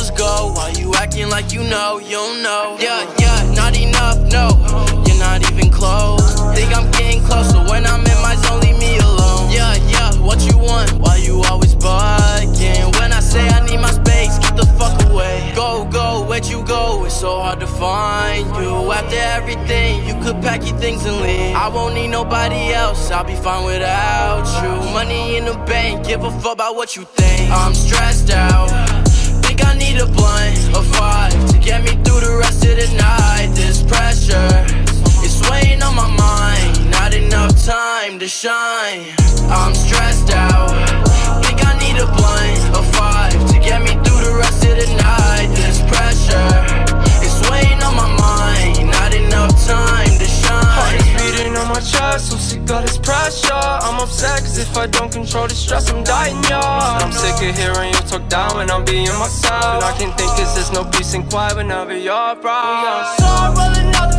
was go. Why you acting like you know, you don't know? Yeah, not enough, no, you're not even close. Think I'm getting closer when I'm in my zone, leave me alone. Yeah, what you want? Why you always bugging? When I say I need my space, get the fuck away. Go, where'd you go? It's so hard to find you. After everything, you could pack your things and leave. I won't need nobody else, I'll be fine without you. Money in the bank, give a fuck about what you think. I'm stressed out, think I need a blunt, a 5 to get me through the rest of the night. This pressure is weighing on my mind, not enough time to shine. I'm stressed out, think I need a blunt, a 5 to get me through the rest of the night. This pressure is weighing on my mind, not enough time to shine. Heart is beating on my chest, so sick of this pressure. I'm upset cause if I don't control the stress, I'm dying, yeah. I'm sick of hearing you talk down when I'm being myself, and I can't think cause there's no peace and quiet whenever you're around. So I'm rolling out